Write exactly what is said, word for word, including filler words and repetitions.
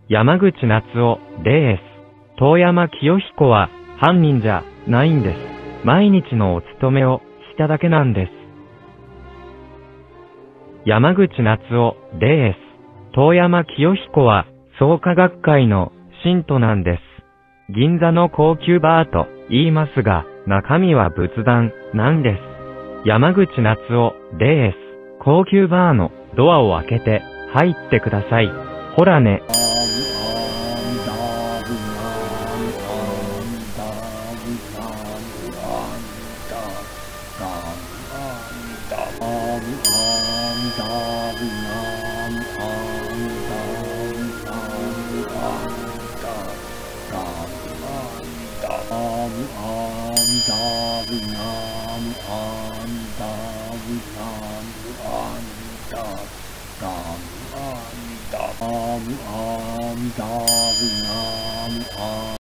山口夏夫です。遠山清彦は犯人じゃないんです。毎日のお勤めをしただけなんです。山口夏夫です。遠山清彦は創価学会の信徒なんです。銀座の高級バーと言いますが、中身は仏壇なんです。山口夏夫です。高級バーのドアを開けて入ってください。ほらね。 Om Om Davinam Om